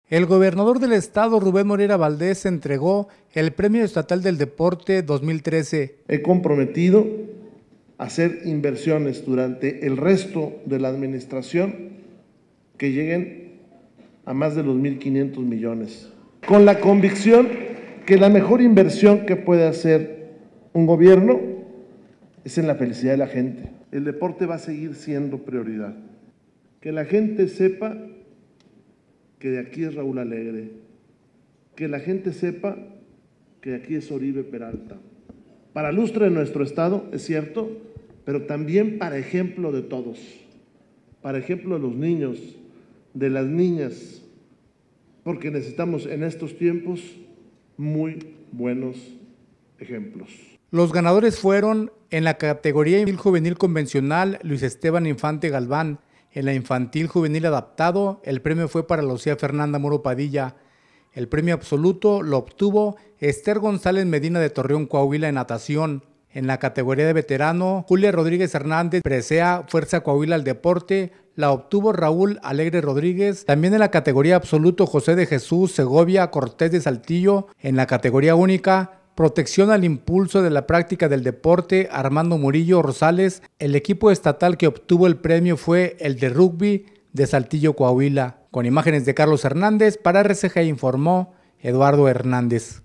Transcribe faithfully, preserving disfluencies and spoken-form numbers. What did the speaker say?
El gobernador del estado, Rubén Moreira Valdés, entregó el Premio Estatal del Deporte dos mil trece. He comprometido a hacer inversiones durante el resto de la administración que lleguen a más de los mil quinientos millones, con la convicción que la mejor inversión que puede hacer un gobierno es en la felicidad de la gente. El deporte va a seguir siendo prioridad. Que la gente sepa que de aquí es Raúl Alegre, que la gente sepa que de aquí es Oribe Peralta. Para lustre de nuestro estado, es cierto, pero también para ejemplo de todos, para ejemplo de los niños, de las niñas, porque necesitamos en estos tiempos muy buenos ejemplos. Los ganadores fueron en la categoría infantil juvenil convencional Luis Esteban Infante Galván. En la infantil juvenil adaptado, el premio fue para Lucía Fernanda Moro Padilla. El premio absoluto lo obtuvo Esther González Medina de Torreón, Coahuila, en natación. En la categoría de veterano, Julia Rodríguez Hernández, presea Fuerza Coahuila al Deporte, la obtuvo Raúl Alegre Rodríguez. También en la categoría absoluto, José de Jesús Segovia Cortés de Saltillo. En la categoría única, Protección al Impulso de la Práctica del Deporte, Armando Murillo Rosales. El equipo estatal que obtuvo el premio fue el de rugby de Saltillo, Coahuila. Con imágenes de Carlos Hernández, para R C G informó Eduardo Hernández.